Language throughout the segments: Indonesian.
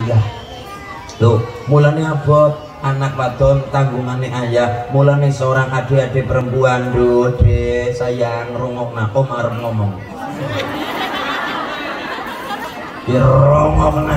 Ya. Loh, mulane abot anak wadon tanggungane ayah, mulane seorang adik-adik perempuan, Dek sayang rungokna om arep ngomong. Dirongokna.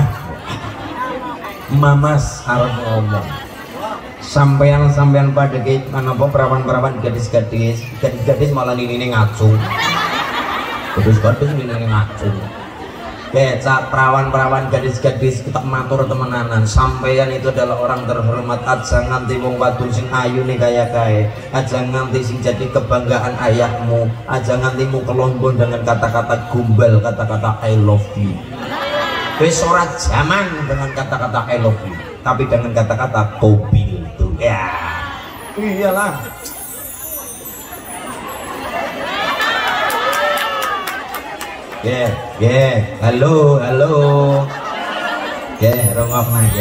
Mamas arep ngomong. Sampean pada apa perawan-perawan gadis-gadis malah ini ngacung. Gadis-gadis ini ngacung. Kecap perawan-perawan gadis-gadis kita matur temenanan, sampeyan itu adalah orang terhormat. Aja nganti wong wadon sing ayu nih kaya kae, aja nganti sing jadi kebanggaan ayahmu, aja nganti mu kelompon dengan kata-kata gumbal, kata-kata I love you. Wis ora zaman dengan kata-kata I love you, tapi dengan kata-kata kobil itu ya iyalah. Halo, rongok aja.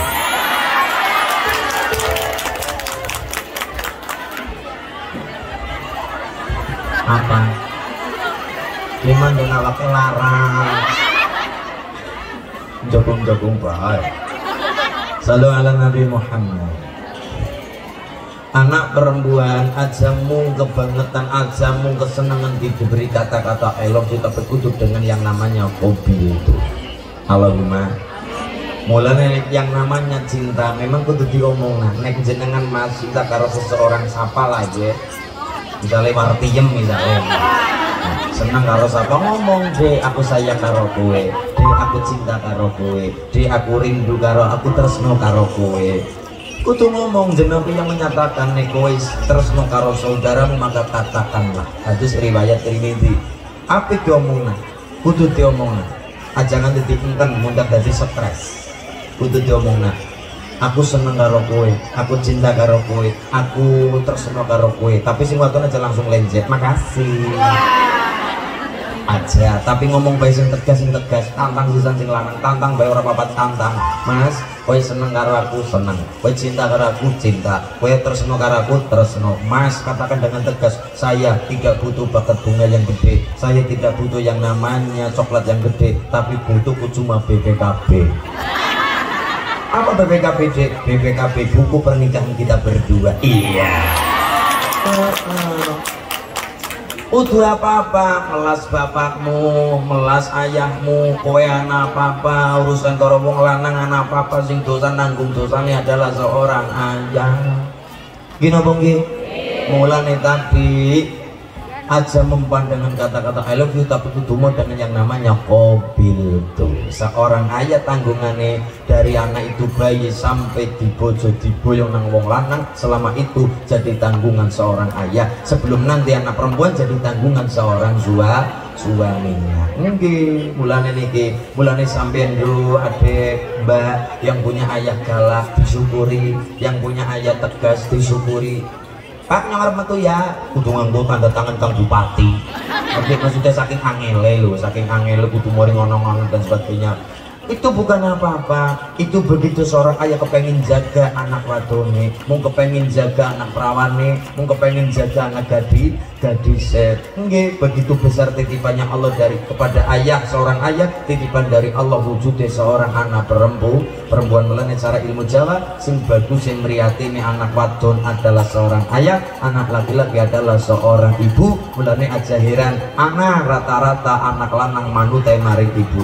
Apa? Gimana dengan laki larang? Jagung baik. Salu ala Nabi Muhammad. Anak perempuan ajamu kebangetan, ajamu kesenangan diberi kata-kata I love you, tapi kudu dengan yang namanya hobi itu. Allahumma. Mulanya yang namanya cinta memang kudu diomong. Nek jenengan mas cinta karo seseorang siapa lagi, misalnya martiem misalnya, senang karo siapa ngomong, deh aku sayang karo kowe, deh aku cinta karo kowe, deh aku rindu karo, aku tresno karo kowe. Kudu ngomong, jenenge yang menyatakan nek kowe tresno karo saudaramu maka katakanlah. Hadis riwayat Tirmidzi. Apik diomongna, kudu diomongna. Aja nganti dipunten mundak dadi stres. Kudu diomongna. Aku seneng karo kowe, aku cinta karo kowe, aku tresno karo kowe. Tapi sing wadon aja langsung lenjet. Makasih. Aja, tapi ngomong bae sing tegas, tantang sisan sing lanang, tantang bae ora papat tantang. Mas, kowe seneng karo aku seneng, kowe cinta karo aku cinta, kowe tresno karo aku tresno. Mas, katakan dengan tegas, saya tidak butuh bakat bunga yang gede, saya tidak butuh yang namanya coklat yang gede, tapi butuhku cuma BPKB. Apa BPKB, Dek? BPKB buku pernikahan kita berdua. Iya. Udah apa-apa, melas bapakmu, melas ayahmu, kowe anak apa-apa, urusan karo wong lanang anak apa-apa, sing dosa nanggung dosanya adalah seorang ayah. Gini apa nggih? Mulane tadi aja mempan dengan kata-kata I love you, tapi kudu dengan yang namanya kobil tuh. Seorang ayah tanggungannya dari anak itu bayi sampai dibojo diboyong nang wong lanang, selama itu jadi tanggungan seorang ayah, sebelum nanti anak perempuan jadi tanggungan seorang suaminya. Nggih, mulane niki, mulane sampeyan dulu adik mbak yang punya ayah galak disyukuri, yang punya ayah tegas disyukuri. Pak nyamar metu ya, kudu nganggo tanda tangan Kang Bupati. Maksudnya saking angele lho, saking angele kudu mori ngono-ngono dan sebagainya. Itu bukan apa-apa. Itu begitu seorang ayah kepengen jaga anak wadone, mau kepengen jaga anak perawane, mau kepengen jaga anak gadis. Nggih, begitu besar titipannya Allah dari kepada ayah, seorang ayah, titipan dari Allah wujudnya seorang anak perempuan. Mulane cara ilmu Jawa sing bagus sing mriyatine anak wadon adalah seorang ayah, anak laki-laki adalah seorang ibu. Mulane aja heran anak rata-rata anak lanang manute maring ibu.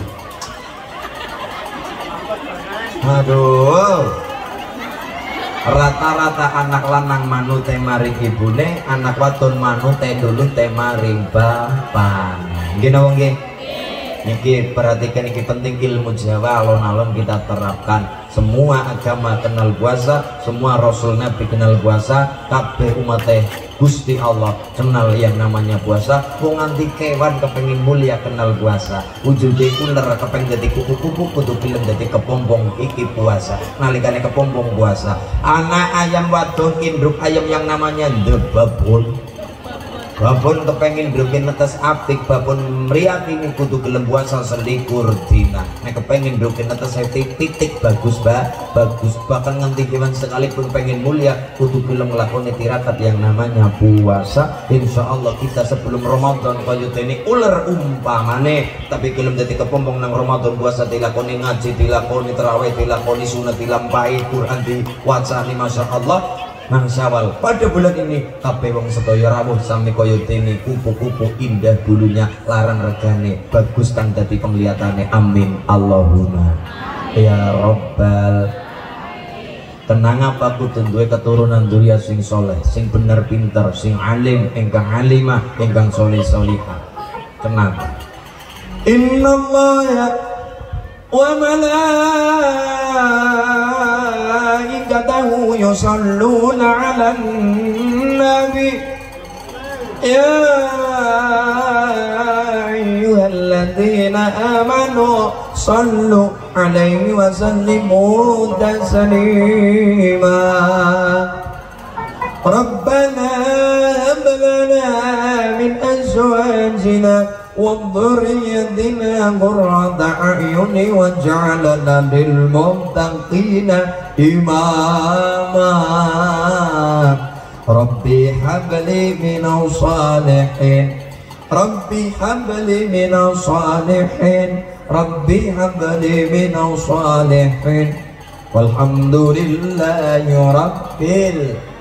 Aduh, rata-rata anak lanang manute maring ibune, anak wadon manute dulu maring bapak. Nggih napa nggih? Niki perhatikan, ini penting ilmu Jawa alon-alon kita terapkan. Semua agama kenal puasa, semua Rasul Nabi kenal puasa, kabeh umatnya Gusti Allah kenal yang namanya puasa. Wong nganti kewan kepengin mulia kenal puasa. Wujude ular kepengin dadi kuku-kuku, kudu film dadi kepompong iki puasa. Nalikane kepompong puasa, anak ayam wadon induk ayam yang namanya debabul. babon kepengin bikin netes apik, babon mriyakini kudu gelem puasa selikur dina. Nek kepengin bikin netes titik bagus bagus, bahkan nganti kiman sekalipun pengen mulia kudu gelem nglakoni tirakat yang namanya puasa. Insyaallah kita sebelum Ramadan kaya dene uler umpamane, tapi gelem dadi kepompong nang Ramadan puasa dilakoni ngaji, dilakoni tarawih, dilakoni sunat, dilampahi Quran, diwacani masyaallah. Nang Syawal pada bulan ini kabeh wong sedaya rawuh sami kaya dene kupu-kupu indah bulunya, larang regane, bagus kang dadi penglihatane. Amin Allahumma ya Rabbal. Tenang apa kudu duwe keturunan duriya sing soleh, sing bener pinter, sing alim, ingkang alimah, ingkang soleh solihah. Kenapa? Innallaha wa malaikatahu yusalluna 'alan nabi ya ayyuhalladzina amanu sallu 'alaihi wa sallimu taslima. Rabbana hab lana min azwajina وذريتنا قرة أعين واجعلنا للمتقين إماما. ربي هب لي من الصالحين ربي هب لي من الصالحين ربي هب لي من الصالحين والحمد لله رب